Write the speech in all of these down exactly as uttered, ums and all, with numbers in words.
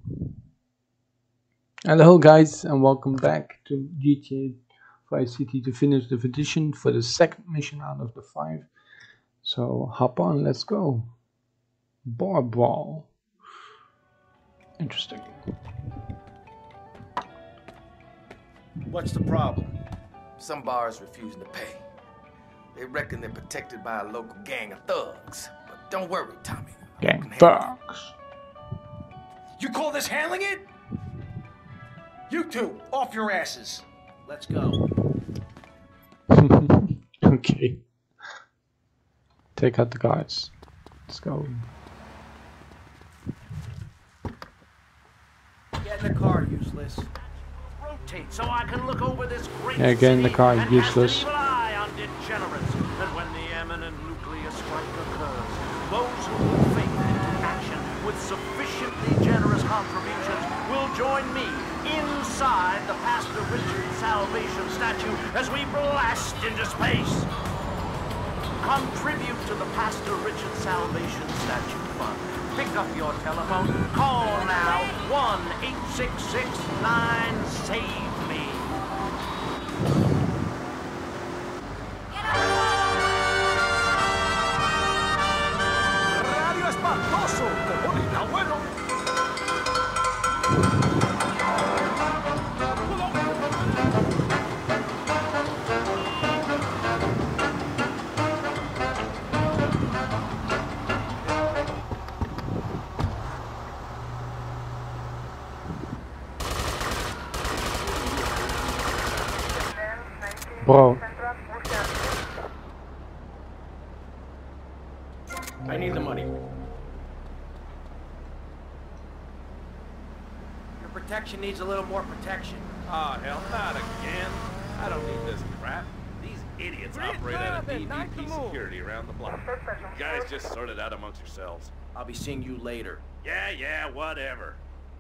Hello, guys, and welcome back to G T A Vice City Definitive Edition for the second mission out of the five. So hop on, let's go. Bar Brawl. Interesting. What's the problem? Some bars refusing to pay. They reckon they're protected by a local gang of thugs. But don't worry, Tommy. Gang thugs. You call this handling it? You two, off your asses. Let's go. Okay. Take out the guards. Let's go. Get in the car, useless. Rotate so I can look over this great Yeah, get in the city car, and useless. cast an evil eye on degenerates. And when the eminent nuclear strike occurs, those who will faith into action with sufficiently generous contributions will join me inside the Pastor Richard Salvation statue as we blast into space. Contribute to the Pastor Richard Salvation Statue Fund. Pick up your telephone. Call now. one eight six six nine save me. Radio espantoso. Como está bueno. Bro. I need the money. Your protection needs a little more protection. Oh, hell, not again. I don't need this crap. These idiots operate out of D V P security around the block. You guys just sort it out amongst yourselves. I'll be seeing you later. Yeah, yeah, whatever.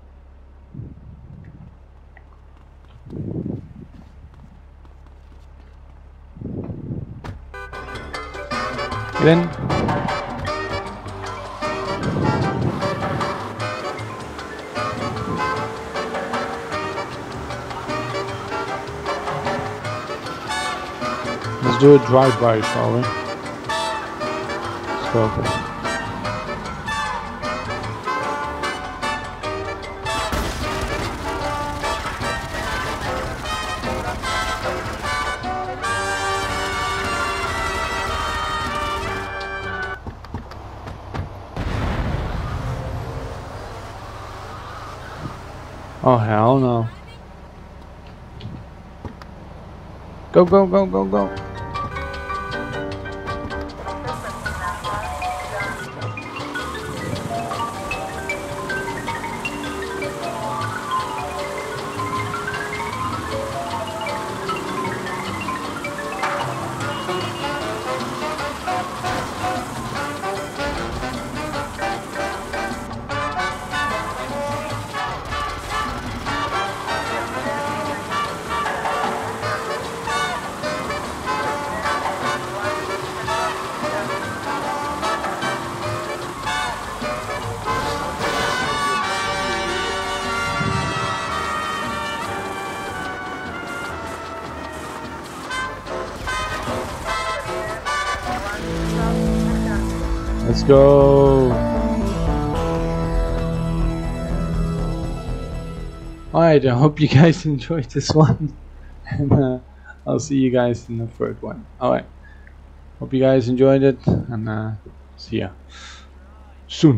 Get in. Let's do a drive-by, shall we? Let's go. Oh, hell no. Go, go, go, go, go. Let's go. Alright, I hope you guys enjoyed this one. And uh, I'll see you guys in the third one. Alright. Hope you guys enjoyed it. And uh, see ya soon.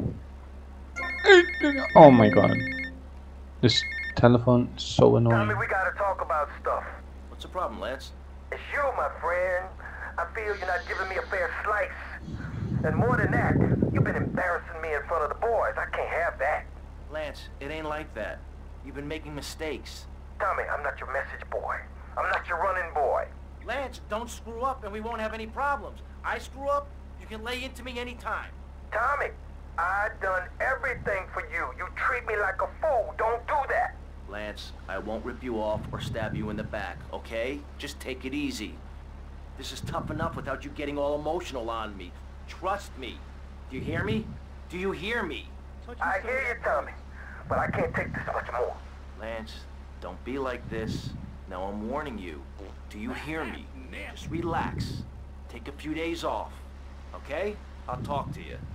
Oh my god. This telephone is so annoying. Tommy, we gotta talk about stuff. What's the problem, Lance? It's you, my friend. I feel you're not giving me a fair slice. And more than that, you've been embarrassing me in front of the boys. I can't have that. Lance, it ain't like that. You've been making mistakes. Tommy, I'm not your message boy. I'm not your running boy. Lance, don't screw up and we won't have any problems. I screw up, you can lay into me anytime. Tommy, I done everything for you. You treat me like a fool. Don't do that. Lance, I won't rip you off or stab you in the back, okay? Just take it easy. This is tough enough without you getting all emotional on me. Trust me. Do you hear me? Do you hear me? I hear you, Tommy. but I can't take this much more. Lance, don't be like this. Now I'm warning you. Do you hear me? Just relax. Take a few days off. Okay? I'll talk to you.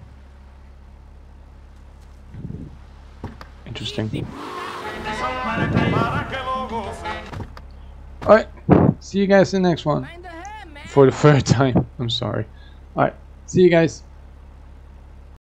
Interesting. Alright, see you guys in the next one. For the third time. I'm sorry. Alright, see you guys.